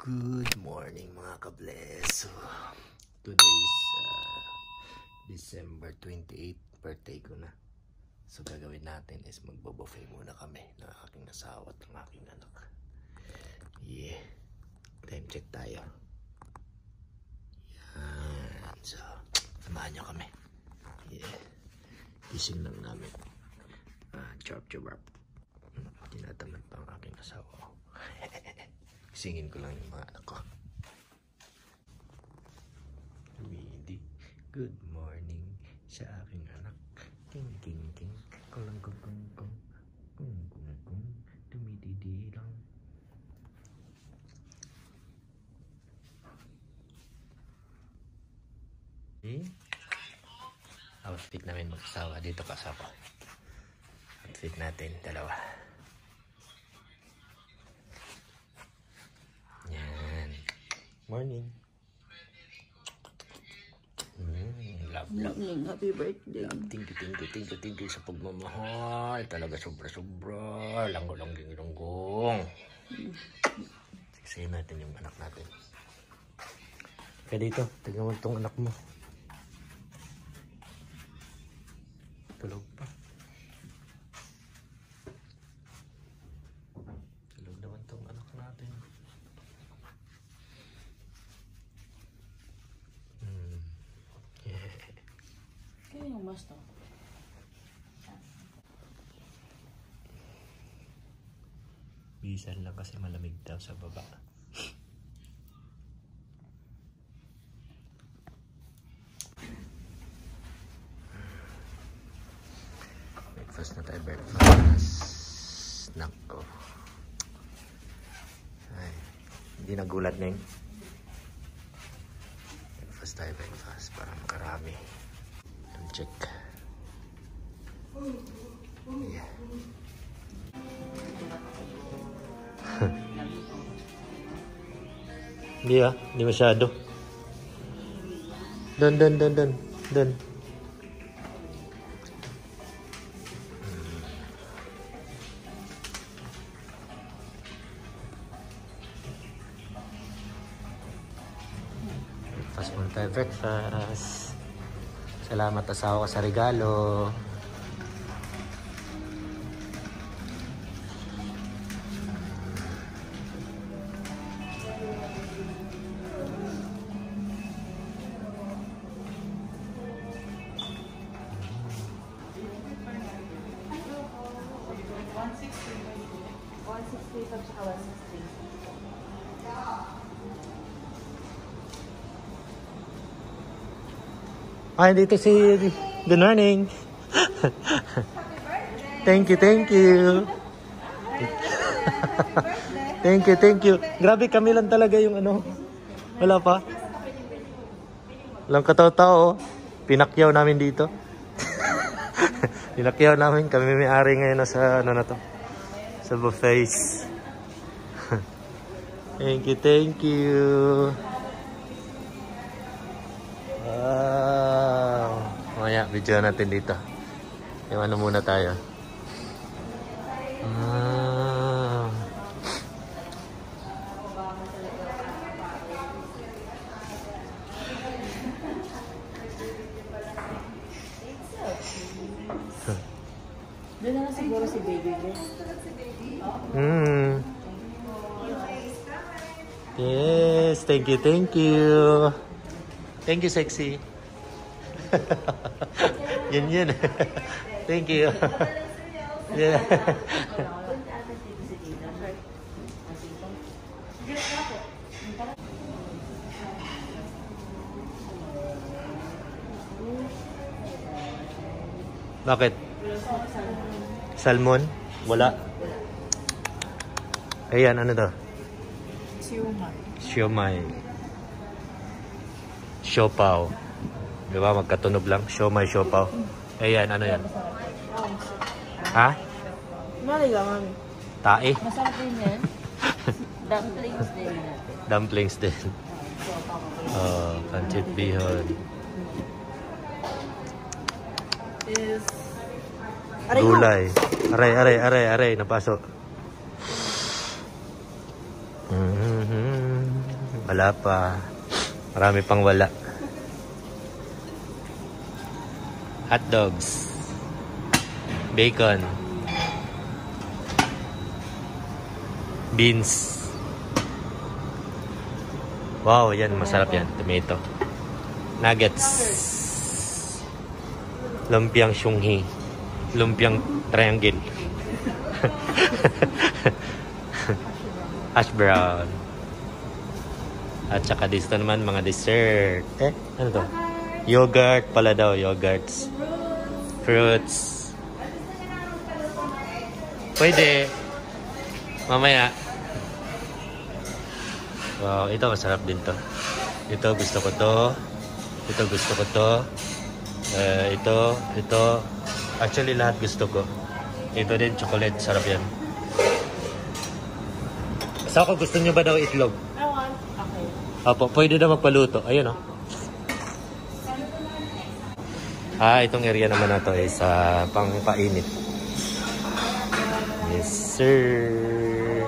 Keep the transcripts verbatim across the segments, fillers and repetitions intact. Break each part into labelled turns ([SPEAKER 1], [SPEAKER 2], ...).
[SPEAKER 1] Good morning mga ka-bless. So, today is uh, December twenty-eighth, birthday ko na. So gagawin natin is magbo-buffet muna kami ng aking asawa at ng aking anak. Yeah. Time check tayo. Yan. So, samahan nyo kami. Yeah. Gising lang namin. Ah, chop chop up. Tinatamad pa ang aking asawa. Singin ko lang yung mga anak ko. Luigi, good morning sa aking anak. King king king, kulang kung kung kung, kung kung kung, tumididi lang. Eh? Outfit namin mag-asawa. Dito kasama. Outfit natin, dalawa. Morning. Mm, love, love.
[SPEAKER 2] Morning, happy birthday.
[SPEAKER 1] Love, thank you, thank you, thank you, thank you sa pagmamahal. Talaga sobra-sobra. Langgo-langging-langgong. Siksayin natin yung anak natin. Kaya dito, tignan mo itong anak mo. Tulog pa. Tulog naman itong anak natin.
[SPEAKER 2] Kaya yung mas to.
[SPEAKER 1] Bisan lang kasi malamig daw sa baba. Breakfast na tayo, breakfast. Nako. Ay, hindi nagulat na yun. Breakfast tayo, breakfast. Para makarami. Check. Yeah. Hindi ah, hindi masyado. Dun, dun, dun, dun, dun. Breakfast muna tayo, breakfast. Salamat asawa sa regalo.
[SPEAKER 2] one sixty. one sixty at saka one sixty.
[SPEAKER 1] Ay, dito si... Good morning. Thank you, thank you. Thank you, thank you. Grabe, kami lang talaga yung ano. Wala pa. Walang kataw-tao. Pinakyaw namin dito. Pinakyaw namin. Kami may-ari ngayon sa ano na to. Sa buffet. Thank you, thank you. Wow. Mamaya, video natin dito. Yung ano muna tayo. Ah.
[SPEAKER 2] Doon na lang siguro si baby.
[SPEAKER 1] Mm. Yes, thank you, thank you. Thank you, sexy. Yun yun. Thank you. Yeah. Bakit? Salmon? Wala. Ayan, ano to?
[SPEAKER 2] Siomay.
[SPEAKER 1] Siomay. Siopaw. Di ba? Magkatunog lang. Siomay, siopaw. Ayan, ano yan? Ha?
[SPEAKER 2] Mali ka, mami.
[SPEAKER 1] Tae?
[SPEAKER 2] Masarap din yan. Dumplings din natin.
[SPEAKER 1] Dumplings din. Oh, pancit bihon.
[SPEAKER 2] Is...
[SPEAKER 1] Gulay. Aray, aray, aray, aray. Napasok. Mm-hmm. Wala pa. Marami pang wala. Hot dogs. Bacon. Beans. Wow, yan. Masarap yan. Tomato. Nuggets. Lumpiang Shunghi. Lumpiang triangle. Hash brown. At saka dito naman mga dessert. Eh, ano to? Yogurt pala daw. Yogurts. Fruits. Pwede. Mamaya. Wow, ito masarap din to. Ito gusto ko to. Ito gusto ko to. Uh, ito, ito. Actually lahat gusto ko. Ito din chocolate, sarap yan. Sa ako gusto nyo ba daw itlog?
[SPEAKER 2] I want. Okay.
[SPEAKER 1] Opo, pwede na magpaluto. Ayun oh. Ah, itong area naman na to is uh, pang-painit. Yes, sir.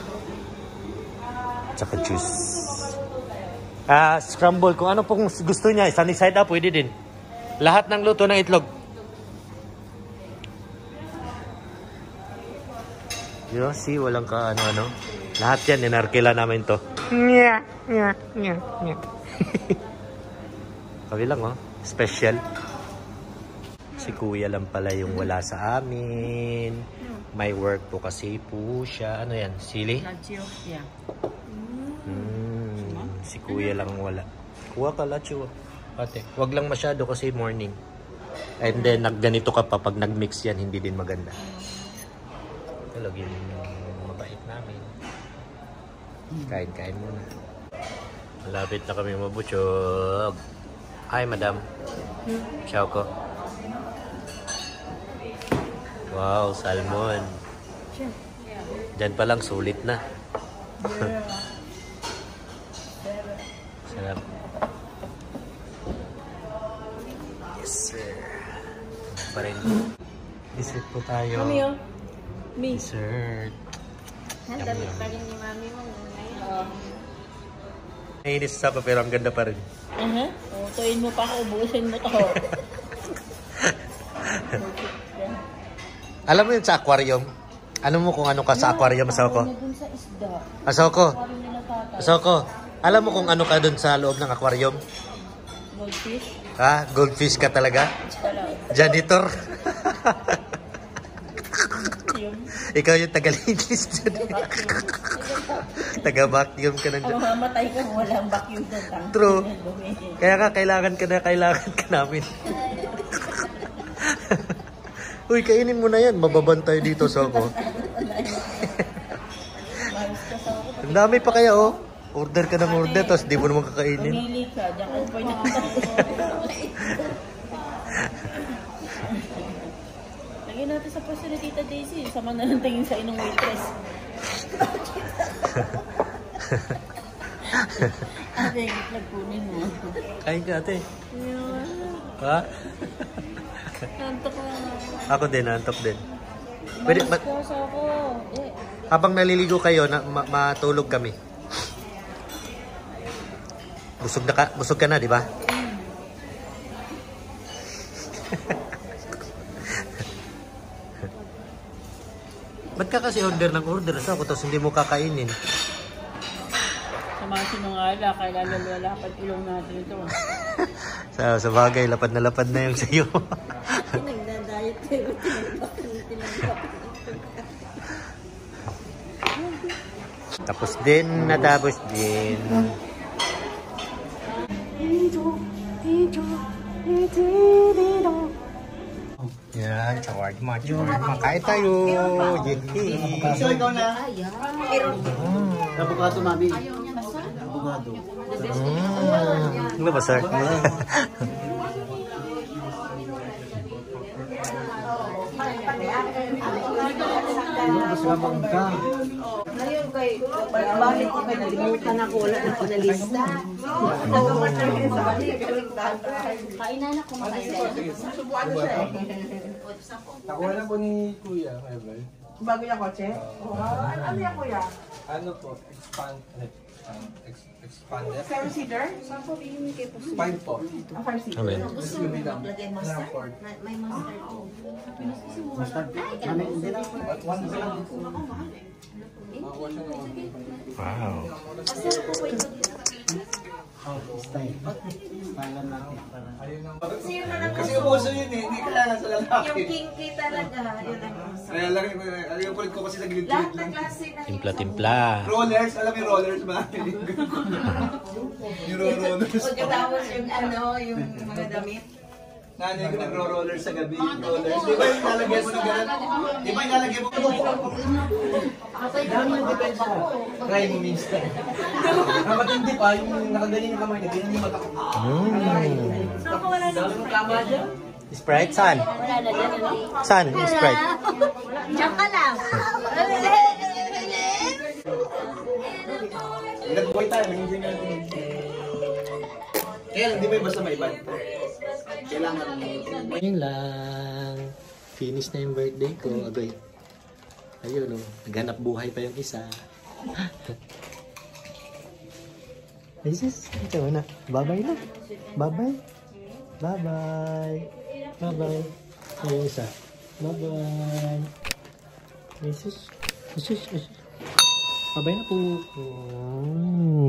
[SPEAKER 1] Tsaka juice. Ah, scramble. Kung ano pong gusto niya, sunny side up, pwede din. Lahat ng luto ng itlog. You know, see, walang ka ano-ano. Lahat yan, ninarkila namin to. Nya, nya, nya, nya. Kami lang, oh. Special. Si kuya lang pala yung wala sa amin. May work po kasi po siya. Ano yan? Sili?
[SPEAKER 2] Lacio. Yeah.
[SPEAKER 1] Hmm, si kuya lang wala. Kuha ka, Lacio. Ate, wag lang masyado kasi morning. And then, nagganito ka pa. Pag nag-mix yan, hindi din maganda. Talagin yung mabait namin. Kain-kain muna. Malapit na kami mabutsog. Hi, madam. Ciao ko. Wow, salmon. Diyan pa lang, sulit na. Sarap. Yes, sir. Ano pa rin? Dessert po tayo.
[SPEAKER 2] Mami, oh. Me.
[SPEAKER 1] Dessert.
[SPEAKER 2] Ang damit pa rin ni mami mo.
[SPEAKER 1] Nainis sa pa pero ang ganda pa rin.
[SPEAKER 2] Uh-huh. Tutuin mo pa ako, ubusin mo to.
[SPEAKER 1] Alam mo yun sa aquarium? Ano mo kung ano ka sa aquarium, Asoko?
[SPEAKER 2] Dun sa isda.
[SPEAKER 1] Asoko?
[SPEAKER 2] Aquarium nila tatay.
[SPEAKER 1] Asoko? Alam mo kung ano ka dun sa loob ng aquarium?
[SPEAKER 2] Goldfish.
[SPEAKER 1] Ha? Goldfish ka talaga?
[SPEAKER 2] Wala.
[SPEAKER 1] Janitor?
[SPEAKER 2] Yun.
[SPEAKER 1] Ikaw yung tagalinis dyan. Taga-vacuum ka na dyan.
[SPEAKER 2] Ang mamatay ko, walang vacuum doon. Tang-
[SPEAKER 1] True.
[SPEAKER 2] dumi.
[SPEAKER 1] Kaya ka, kailangan ka na, kailangan ka namin. Uy, kainin mo na yan. Mababantay dito sa ako.
[SPEAKER 2] Malis ka sa ako.
[SPEAKER 1] Ang dami pa kaya, oh. Order ka ng order, tapos di mo naman kakainin.
[SPEAKER 2] Pumili ka, diyan ka po yung lagyan natin sa pwesto ni Tita Daisy. Sama na lang tingin sa inong waitress. Ate, nagkunin mo.
[SPEAKER 1] Kain ka, ate.
[SPEAKER 2] Yun.
[SPEAKER 1] Ha?
[SPEAKER 2] Nantok na.
[SPEAKER 1] Ako din, nantok din. Pwede,
[SPEAKER 2] Malis
[SPEAKER 1] ma-
[SPEAKER 2] ka sa ako. Eh,
[SPEAKER 1] habang naliligo kayo, na, ma- matulog kami. Busog na ka, busog ka na, di ba? Ba't ka kasi order ng order sa ako tapos hindi mo kakainin?
[SPEAKER 2] sa mga sinungala, kaya lalala pag ilong natin ito.
[SPEAKER 1] Sa, sa bagay, lapad na lapad na yung sa'yo.
[SPEAKER 2] Nagda-diet kayo.
[SPEAKER 1] Tapos din, natapos din. Yan, shawarma, shawarma. Kain tayo. Yehey.
[SPEAKER 3] So, ikaw na. Abogado, mami. Abogado.
[SPEAKER 1] Mm. Ano ba, sir?
[SPEAKER 3] Mas lamang ka.
[SPEAKER 4] Ngayon kay, bakit ko kayo nalimutan ako, wala na ako na lista.
[SPEAKER 2] Kain na na, kumakain na.
[SPEAKER 4] Subuan na siya eh.
[SPEAKER 3] Nakuha na po ni Kuya, Ever.
[SPEAKER 4] Bago niya kotse? Oo. Ano niya kuya?
[SPEAKER 5] Ano po? Expand, expand, ex- expander?
[SPEAKER 3] Seven seater?
[SPEAKER 5] Five po.
[SPEAKER 3] Ah, five seater.
[SPEAKER 1] Amen.
[SPEAKER 5] Mas lumilang. Na four.
[SPEAKER 3] Mustard. Mami, hindi lang.
[SPEAKER 5] One na lang po. Ah, one na lang.
[SPEAKER 1] Wow.
[SPEAKER 3] Style. Style lang natin. Para.
[SPEAKER 5] Ayun ang... Kasi uso yun eh, hindi kailangan sa lalaki.
[SPEAKER 4] Yung kinky talaga, yun ang uso.
[SPEAKER 5] Kaya lang, ano yung kulit ko kasi
[SPEAKER 4] Lahat
[SPEAKER 5] naglit-lit
[SPEAKER 4] ng
[SPEAKER 5] lang.
[SPEAKER 4] klase na
[SPEAKER 1] Timpla-timpla.
[SPEAKER 5] Rollers, alam mo yung rollers ba? Yung rollers.
[SPEAKER 4] O tapos yung ano, yung mga damit.
[SPEAKER 5] Nanay ko nagro-rollers sa gabi, yung rollers. Di ba yung lalagyan mo ng gano'n? Di ba yung lalagyan mo?
[SPEAKER 3] Dami yung depensa. Try mo minsan. Ang matindi pa, yung nakaganyan yung kamay, nagganyan yung mata ko.
[SPEAKER 1] Mm.
[SPEAKER 3] Dami yung kama dyan.
[SPEAKER 1] Sprite, san? San? Sprite.
[SPEAKER 4] Diyan ka lang.
[SPEAKER 3] Nag-boy tayo, nag-enjoy natin.
[SPEAKER 5] Kaya hindi mo yung basta may iban. Kailangan
[SPEAKER 1] Yun lang. Finish na yung birthday ko. Agoy. Ayun o. Naghanap buhay pa yung isa. Jesus. Ito na. Bye-bye na. Bye-bye. Bye-bye. Bye-bye. Ayun isa. Bye-bye. Jesus. Jesus. Jesus. Bye-bye na po. Mm.